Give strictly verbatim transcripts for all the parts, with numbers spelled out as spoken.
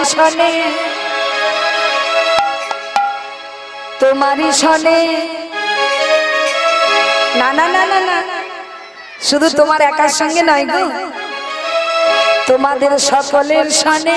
সনে তোমারি সনে না না না না না শুধু তোমার একার সঙ্গে নয় গো তোমাদের সকলের সনে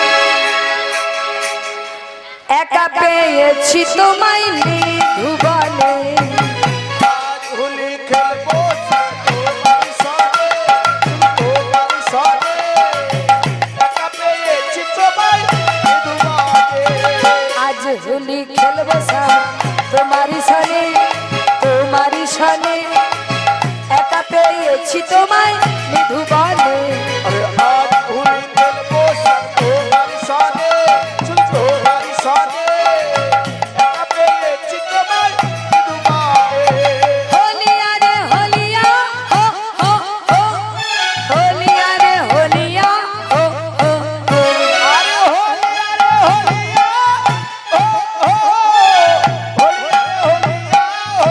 একা পেয়েছি তোমায় ভুবনে হোলি খেলবো তোমার সনে তোমার সনে একা পেয়েছি তোমায় ভুবনে আজ হোলি খেলবো তোমারি সনে তোমারি সনে একা পেয়েছি তোমায় ভুবনে আরে আজ হোলি খেলবো তোমার সনে তোমার সনে একা পেয়েছি তোমায় ভুবনে হোলিয়া রে হোলিয়া হো হো হো হোলিয়া রে হোলিয়া হো হো হো আরে হোলিয়া রে হোলিয়া ও ও হোলিয়া হোলিয়া ও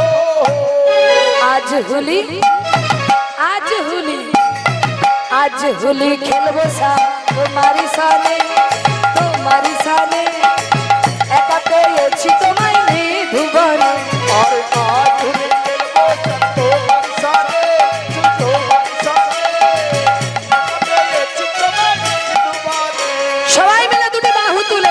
आज होली आज होली आज होली खेलबो सा तुम्हारी साने तुम्हारी साने एका पेয়েছি তোমায় ভুবনে আরে আজ হোলি খেলবো তোমার সনে তোমার সনে একা পেয়েছি তোমায় ভুবনে সবাই মিলে দুটি বাহু তুলে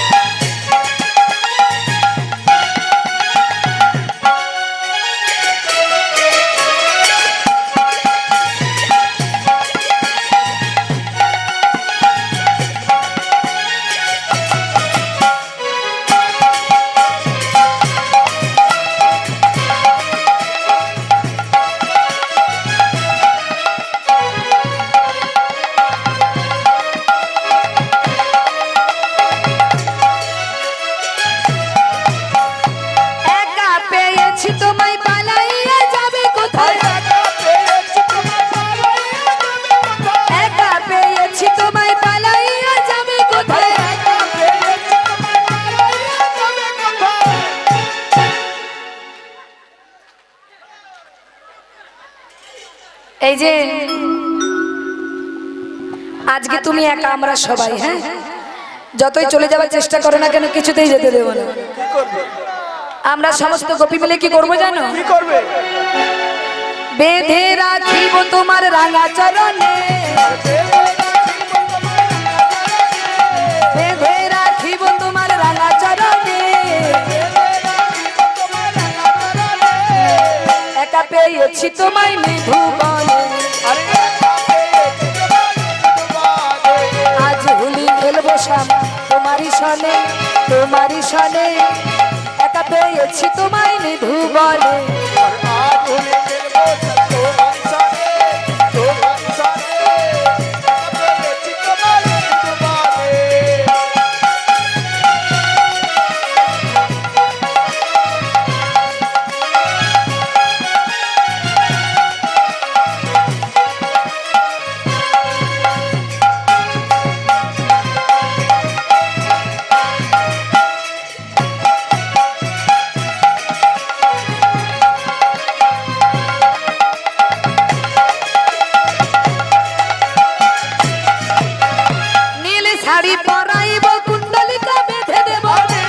একা পেয়েছি তোমায় পালাইয়া যাবে কোথায় একা পেয়েছি তোমায় পালাইয়া যাবে কোথায় এই যে আজকে তুমি একা আমরা সবাই হ্যাঁ যতই চলে যাওয়ার চেষ্টা করো না কেন কিছুতেই যেতে দেব না কি করবে আমরা সমস্ত গোপী মিলে কি করবো জানো কি করবে বেঁধে রাখিব তোমার রাঙা চরণে বেঁধে রাখিব তোমার রাঙা চরণে একা পেয়েছি তোমায় ভুবনে আরে একা পেয়েছি তোমায় ভুবনে আজ হোলি খেলবো শ্যাম তোমারি সনে তোমারি সনে একা পেয়েছি তোমায় ভুবনে আর আজ হোলি খেলবো তোমার সনে তোমার সনে একা পেয়েছি তোমায় ভুবনে নীল শাড়ি পরাইব কুণ্ডলিকা বেঁধে দেব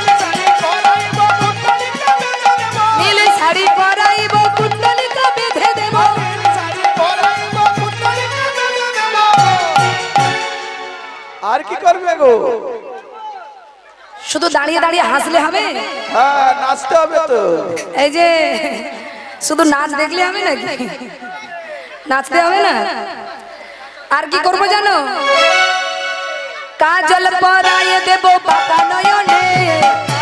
নীল শাড়ি পরাইব কুণ্ডলিকা বেঁধে দেব আর কি করবে গো শুধু দাঁড়িয়ে দাঁড়িয়ে হাসলে হবে হ্যাঁ নাচতে হবে তো এই যে শুধু নাচ দেখলে হবে নাকি নাচতে হবে না আর কি করবো জানো কাজল পরাইয়ে দেব বাঁকা নয়নে